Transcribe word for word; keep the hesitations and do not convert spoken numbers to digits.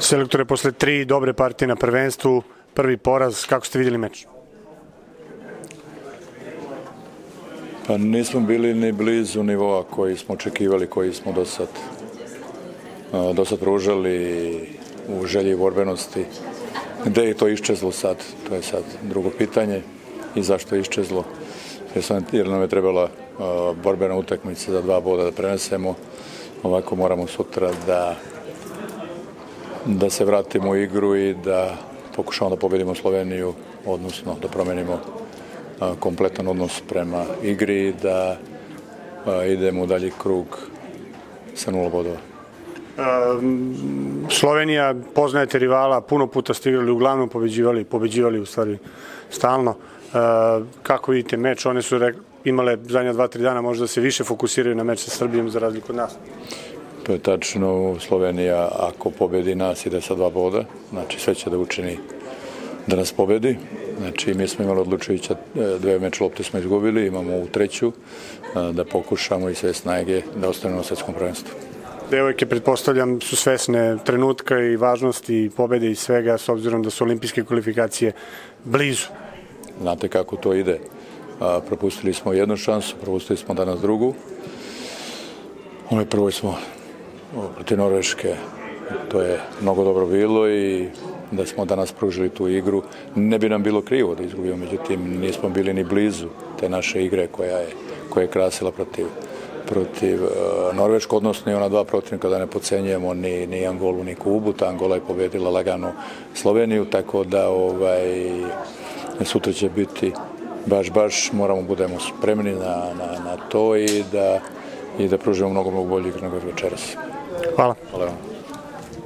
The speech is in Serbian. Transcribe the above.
Selektore, posle tri dobre partije na prvenstvu, prvi poraz, kako ste vidjeli meč? Pa nismo bili ni blizu nivoa koji smo očekivali, koji smo do sad, do sad pružali u želji borbenosti. Gde je to iščezlo sad? To je sad drugo pitanje. I zašto je iščezlo? Jer nam je trebala borbena utakmica za dva boda da prenesemo. Ovako moramo sutra da da se vratimo u igru i da pokušamo da pobedimo Sloveniju, odnosno da promenimo kompletan odnos prema igri i da idemo u dalji krug sa nula bodova. Slovenija, poznajete rivala, puno puta ste igrali, uglavnom pobeđivali, pobeđivali u stvari stalno. Kako vidite meč? One su imale zadnja dva, tri dana možda se više fokusiraju na meč sa Srbijom za razliku od nas. To je tačno. Slovenija, ako pobedi nas, ide sa dva boda. Znači, sve će da učini da nas pobedi. Znači, mi smo imali odlučujuća, dve meč lopte smo izgubili, imamo u treću, da pokušamo i sve snage da ostanemo na svetskom prvenstvu. Devojke, pretpostavljam, su svesne trenutka i važnosti pobede i svega, s obzirom da su olimpijske kvalifikacije blizu. Znate kako to ide. Propustili smo jednu šansu, propustili smo danas drugu. Onoj prvoj smo protiv Norveške, to je mnogo dobro bilo i da smo danas pružili tu igru. Ne bi nam bilo krivo da izgubimo, međutim nismo bili ni blizu te naše igre koja je, koja je krasila protiv, protiv uh, Norveške, odnosno i ona dva protivnika, da ne podcenjujemo ni, ni Angolu ni Kubu. Ta Angola je pobedila lagano Sloveniju, tako da ovaj, sutra će biti baš, baš moramo budemo spremni na, na, na to i da i da pružimo mnogo, mnogo bolje igre nego večeras. Hvala. Hvala vam.